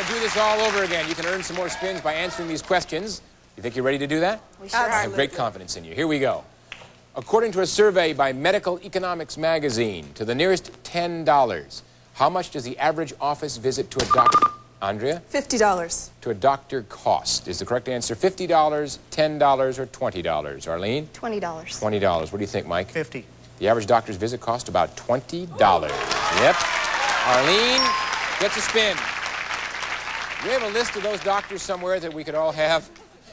to do this all over again. You can earn some more spins by answering these questions. You think you're ready to do that? We sure I have great confidence in you. Here we go. According to a survey by Medical Economics magazine, to the nearest $10, how much does the average office visit to a doctor? Andrea? $50. To a doctor cost. Is the correct answer $50, $10, or $20? Arlene? $20. $20. What do you think, Mike? 50. The average doctor's visit cost about $20. Yep. Arlene gets a spin. Do we have a list of those doctors somewhere that we could all have?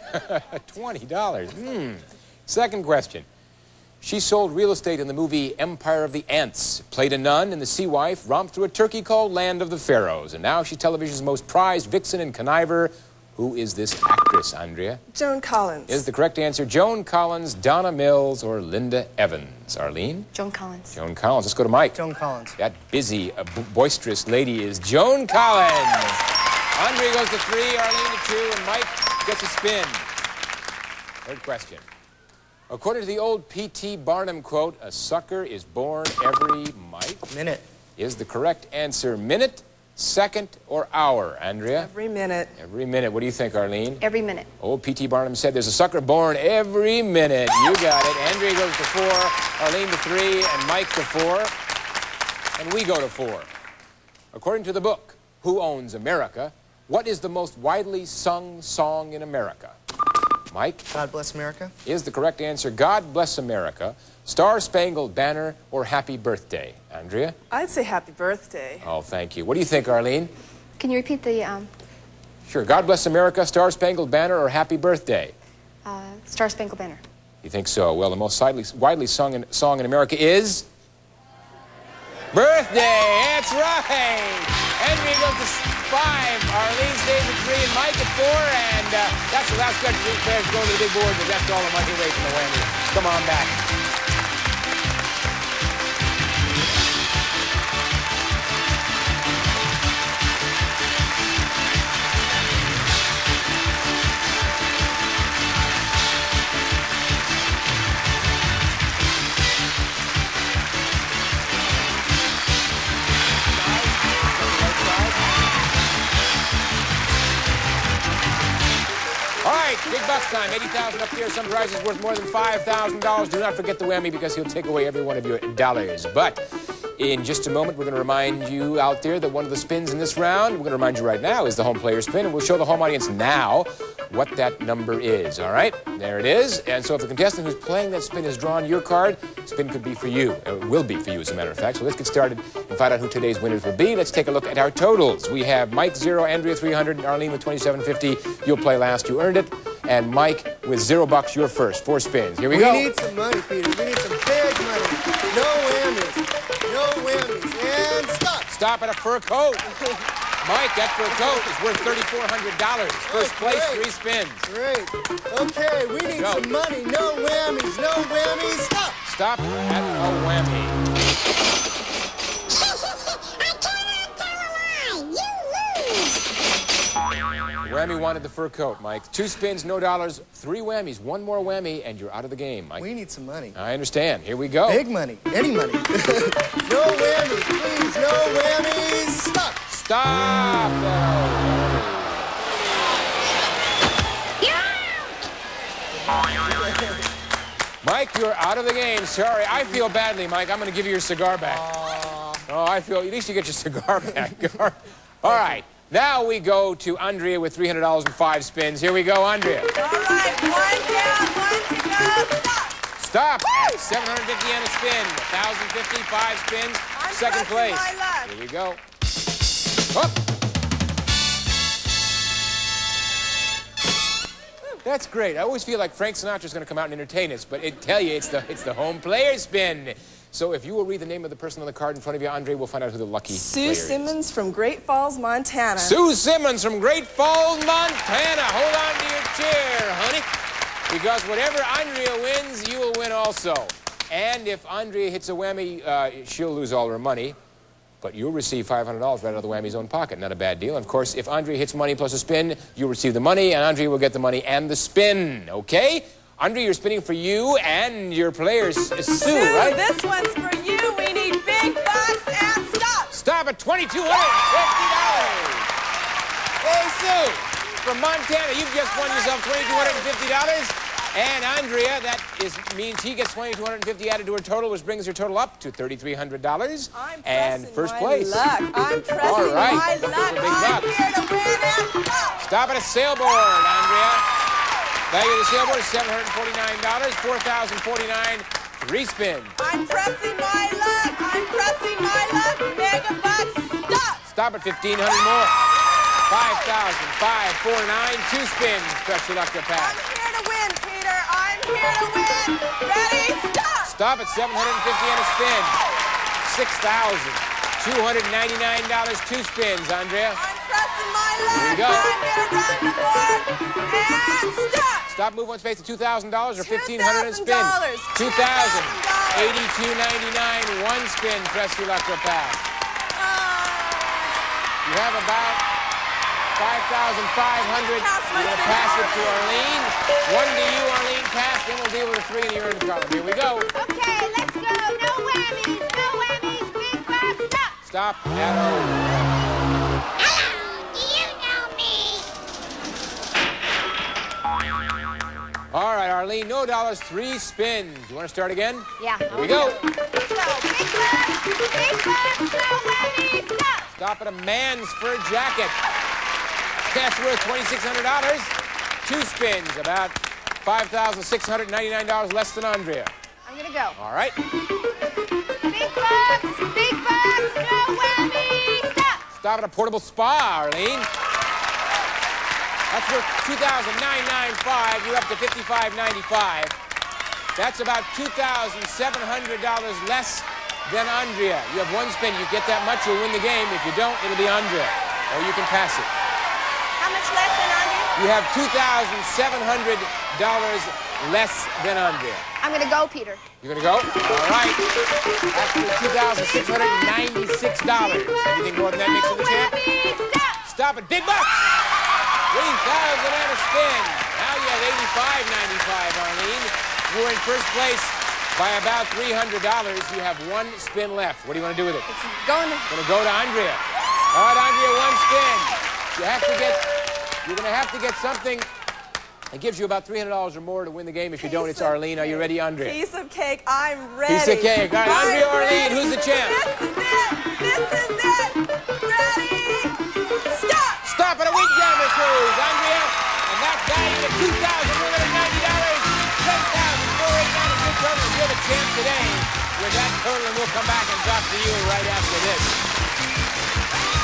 $20. Second question. She sold real estate in the movie Empire of the Ants, played a nun in The Sea Wife, romped through a turkey called Land of the Pharaohs, and now she's television's most prized vixen and conniver. Who is this actress, Andrea? Joan Collins. Is the correct answer Joan Collins, Donna Mills, or Linda Evans? Arlene? Joan Collins. Joan Collins. Let's go to Mike. Joan Collins. That busy, boisterous lady is Joan Collins. Andrea goes to 3, Arlene to 2, and Mike gets a spin. Third question. According to the old P.T. Barnum quote, a sucker is born every minute. Is the correct answer minute, second, or hour? Andrea? Every minute. Every minute. What do you think, Arlene? Every minute. Old P.T. Barnum said there's a sucker born every minute. You got it. Andrea goes to 4, Arlene to 3, and Mike to 4. And we go to 4. According to the book, Who Owns America? What is the most widely sung song in America? Mike? God Bless America. Is the correct answer God Bless America, Star Spangled Banner, or Happy Birthday? Andrea? I'd say Happy Birthday. Oh, thank you. What do you think, Arlene? Can you repeat the, Sure. God Bless America, Star Spangled Banner, or Happy Birthday? Star Spangled Banner. You think so? Well, the most widely sung song in America is... Birthday! That's right! Andrea goes to 5, Arlene stays at 3, and Mike at 4, and that's the last question. These players go to the big board, but that's all the money away from the whammy. Come on back. All right, big bucks time. $80,000 up there. Some prizes worth more than $5,000. Do not forget the whammy because he'll take away every one of your dollars. But in just a moment, we're going to remind you out there that one of the spins in this round, we're going to remind you right now, is the home player spin. And we'll show the home audience now what that number is. All right? There it is. And so if the contestant who's playing that spin has drawn your card, spin could be for you. It will be for you, as a matter of fact. So let's get started and find out who today's winners will be. Let's take a look at our totals. We have Mike 0, Andrea 300, and Arlene with $27.50. You'll play last. You earned it. And Mike with $0, you're first. 4 spins. Here we go. We need some money, Peter. We need some big money. No whammies. No whammies. And stop. Stop at a fur coat. Mike, that fur coat is worth $3,400. First place, 3 spins. Great. Okay, we need some money. No whammies. No whammies. Stop. Stop at a whammy. Whammy wanted the fur coat, Mike. 2 spins, no dollars. 3 whammies. 1 more whammy, and you're out of the game, Mike. We need some money. I understand. Here we go. Big money. Any money. No whammies, please. No whammies. Stop. Stop. Mike, you're out of the game. Sorry. I feel badly, Mike. I'm going to give you your cigar back. Oh, I feel... At least you get your cigar back. All right. Now we go to Andrea with $300 and 5 spins. Here we go, Andrea. All right, 1 down, 1 to go. Stop. Stop at $750 and a spin. $1,050, 5 spins. I'm second place. My luck. Here we go. Up. That's great. I always feel like Frank Sinatra's going to come out and entertain us, but tell you, it's the home player spin. So if you will read the name of the person on the card in front of you, Andre, we'll find out who the lucky player is. Sue Simmons from Great Falls, Montana. Sue Simmons from Great Falls, Montana. Hold on to your chair, honey. Because whatever Andrea wins, you will win also. And if Andrea hits a whammy, she'll lose all her money. But you'll receive $500 right out of the whammy's own pocket. Not a bad deal. And of course, if Andrea hits money plus a spin, you'll receive the money, and Andrea will get the money and the spin. Okay? Andrea, you're spinning for you and your players, Sue, right? This one's for you. We need big bucks and stop. Stop at $2,250. Hey, Sue, from Montana, you've just won yourself $2,250. And Andrea, that means he gets $2,250 added to her total, which brings her total up to $3,300. And first place. I'm pressing All right. my luck. I'm here to win and stop. Stop at a sailboard, Andrea. Value of the sailboard is $749, $4,049, 3 spins. I'm pressing my luck. I'm pressing my luck. Mega bucks, stop. Stop at $1,500 more. $5,549, 2 spins. Press your luck to pass. I'm here to win, Peter. I'm here to win. Ready, stop. Stop at $750 and a spin. $6,299, 2 spins, Andrea. I'm pressing my luck. Here we go. I'm going to run the board and stop. Stop, move one space to $2,000 or $1,500 and spin. $2,000. $82.99, 1 spin. Press your luck to pass. You have about $5,500. You're going to pass it to Arlene. 1 to you, Arlene. Pass. Then we'll deal with a 3 and you're in the column. Here we go. Okay, let's go. No whammies. No whammies. Big bucks. Stop. Stop at over. All right, Arlene, no dollars, 3 spins. You want to start again? Yeah. Here we go. Let's go. Big bucks. Big bucks. No whammies. Stop. Stop at a man's fur jacket. That's worth $2,600. 2 spins, about $5,699 less than Andrea. I'm going to go. All right. Big bucks. Big bucks. No whammies. Stop. Stop at a portable spa, Arlene. That's worth $2,995. You're up to $5,595. That's about $2,700 less than Andrea. You have 1 spin. You get that much, you'll win the game. If you don't, it'll be Andrea. Or you can pass it. How much less than Andrea? You have $2,700 less than Andrea. I'm going to go, Peter. You're going to go? All right. That's $2,696. Anything more than that makes it the champ? Stop it. Big bucks! $3,000 and a spin. Now you have $85.95, Arlene. You're in first place by about $300. You have 1 spin left. What do you want to do with it? It's going to... Going to go to Andrea. All right, Andrea, 1 spin. You're going to have to get something that gives you about $300 or more to win the game. If you don't, it's Arlene. Are you ready, Andrea? Piece of cake. I'm ready. Piece of cake. All right, Andrea or Arlene, who's the champ? This is it. This is it. Ready? Stop. Stop at a Windjammer cruise, Andrea. And that's valued at $2,190. $10,489 total. You're the champ today with that total, and we'll come back and talk to you right after this.